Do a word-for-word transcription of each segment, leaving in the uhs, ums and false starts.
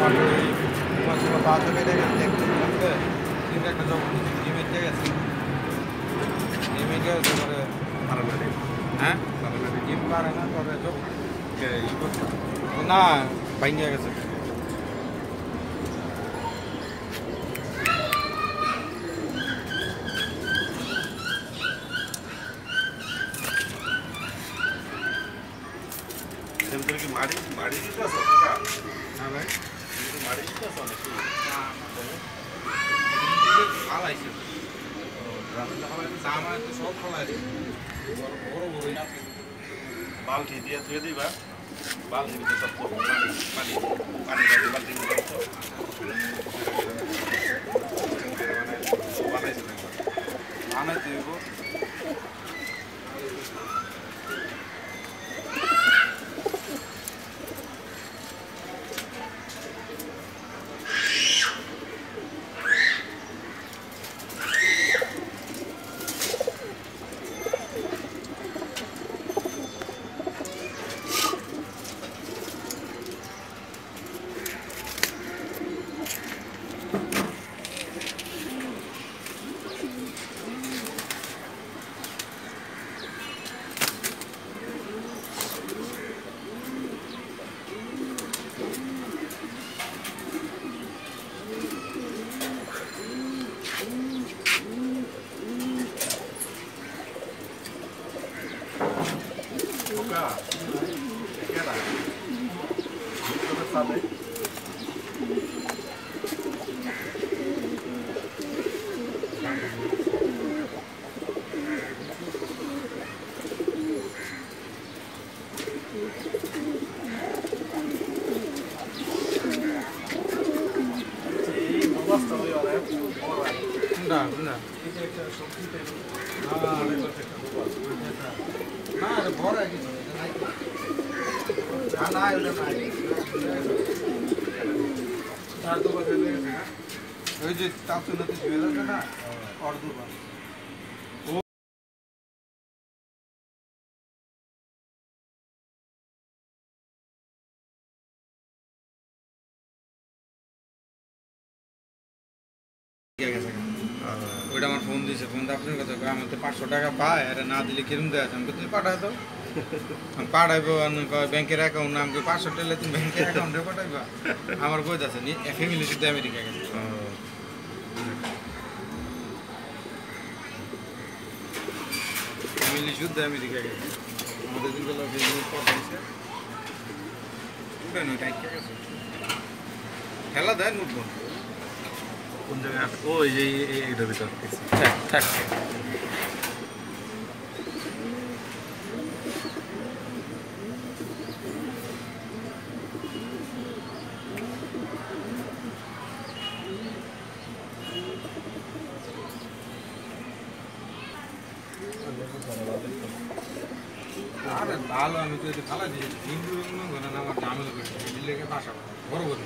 তোমার বাসে বেড়ে গেছে একটু লাগবে কিন্তু একটা যখন জিমেটে গেছে জিমেটে গেছে পরে হ্যাঁ জিম পারে না পরে না ভাঙিয়ে গেছে কি মাড়ি মাড়ি দিতে আছে হ্যাঁ ভাই মাড়ি দিতে আছে অনেক ফালাইছে আমার তো সব ফালাই বড় বড় বড় বালতি দিয়ে ধুয়ে দিবা বালতির ভিতরে সব পানি পানি পানি দিয়ে বালতি বানাইছে বানাইতে হইব না না এটা একটা সবজি টাইপ না না না বড় কিছু নাই না না এটা নাই আর তো বাজে গেছে না ওই যে তাপসে নদী ধুয়ে যাচ্ছে না অর্ধবার ওইটা আমার ফোন দিয়েছে ফোন আপনার কথা আমার তো পাঁচশো টাকা পায় আর না দিলে কিরম দেওয়া আছে আমি তুমি পাঠাই দাও আমি পাঠাইবো ব্যাংকের অ্যাকাউন্ট না আমাকে পাঁচশো টাকা তুমি ব্যাংকের অ্যাকাউন্টে পাঠাইবা আমার বই আছে নি ফ্যামিলি শুধু আমেরিকা গেছে ফ্যামিলি শুদ্ধ আমেরিকা গেছে আমাদের দিনগুলো পাঠাইছে উঠে নয় টাইট গেছে খেলা দেয় উঠবো কোন জায়গায় ও এই এইটার ভিতর থাক থাক আরে ভালো আমি তো খালা দিয়েছি হিন্দু ঘরে আমার ঝামেলা করে দিল্লিকে বাসা বড় বড়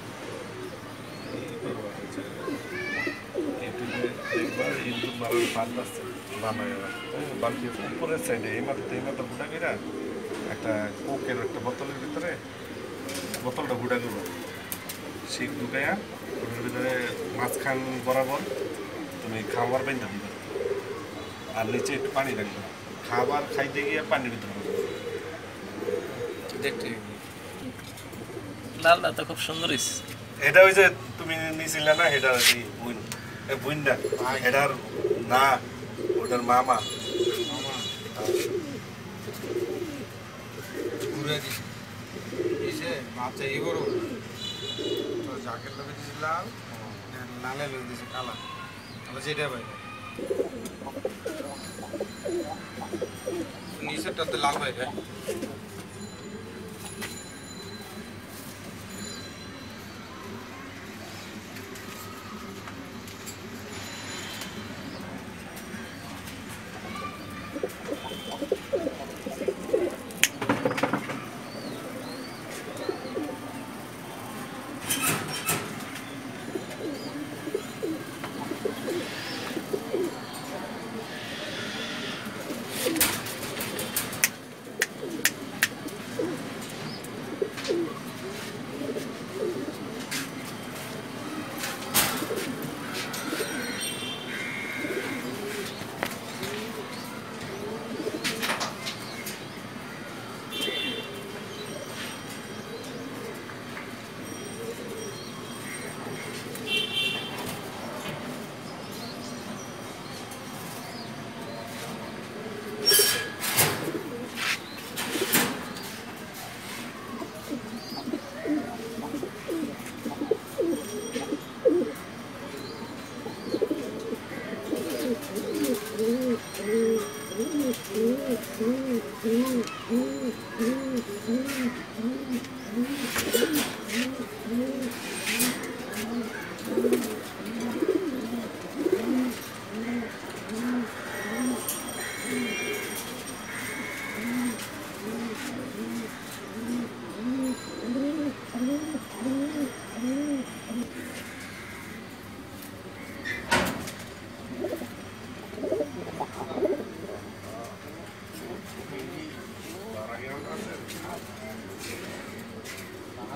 উপরের সাইডে এই মাত্র এই মাত্র গুটা করে একটা কোকের একটা বোতলের ভিতরে বোতলটা গুটা করবো শিখ ঢুকাইয়া ওটার ভিতরে মাঝখান বরাবর তুমি খাবার বেঁধে দিবে আর নিচে একটু পানি রাখবে খাবার খাইতে গিয়ে পানির ভিতরে দেখতে লালটা তো খুব সুন্দর এটা ওই যে তুমি নিয়েছিলে না এটা কি বুইন বুইনটা এটার না ওটার মামা ঘুরে দিছে দিছে বাচ্চা ই করো তো জ্যাকেট লগে দিছিলাম লালে লগে দিছে কালা তাহলে যেটা ভাই নিচেরটাতে লাল ভাই ভাই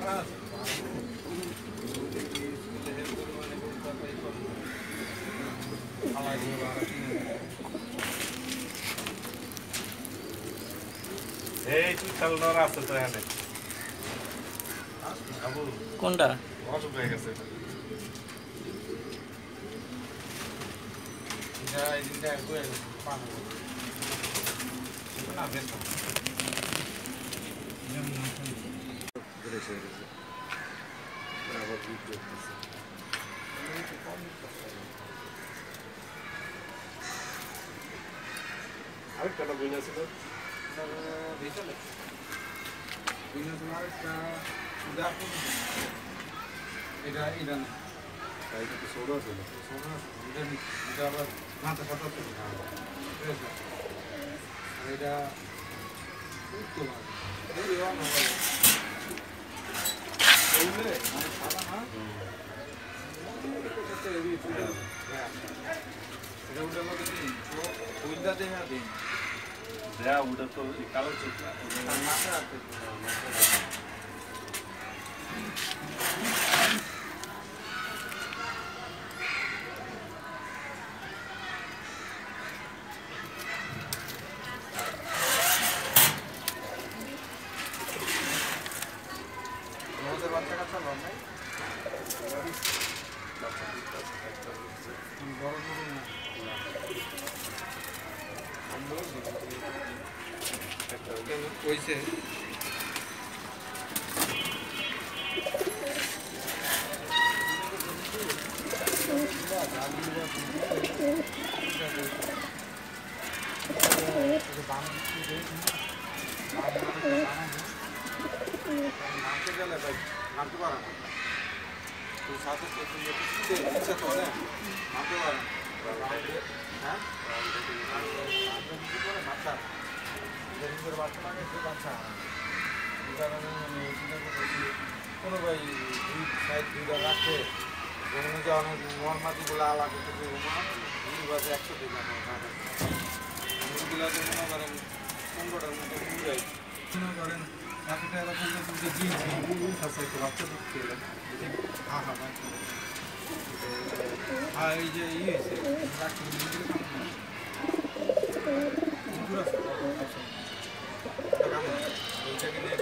ভাড়া আছে এই তুই চালানোর আছে তো এখানে আবু কোনটা অসুখ হয়ে গেছে এটা এই দিনটা একটু পান না বেশ আরেকটা না বইনা ছিল ভিতরে বিনা তোমার একটা উদাহরণ এটা এটা না তাই কিন্তু সোডা ছিল সোনা এটা এটা আবার মাথা কাটা তো এটা তো ভালো এই রকম হবে বললে মানে সাদা না এটা এই পুরো এটা উঠে মধ্যে দিন তো উইন্ডা দেয়া দিন দেয়া ওটা তো কালো চোখ না মাথা আছে তোমাদের বাচ্চা কাচ্চা লন নাই বড় বড় না কইছে নামতে গেলে ভাই নামতে পারে না তুই সাথে ইচ্ছা করে নামতে পারে হ্যাঁ বাচ্চা নিজের বাচ্চা লাগে সে বাচ্চা এই কারণে আমি চিন্তা করছি কোনো ভাই দুই সাইড দুইটা রাখতে যেমন যে অনেক মরমাতিগুলো আলাদা করতে দুই বাজে একশো দিন মুরগুলা তো মনে করেন পনেরোটার মতো মুড়াই মনে করেন এক টাকা পঞ্চাশ টাকা দিয়েছি একটু বাচ্চা দুধ খেলেন হ্যাঁ হ্যাঁ হ্যাঁ এই যে ই হয়েছে ওইটাকে নিয়ে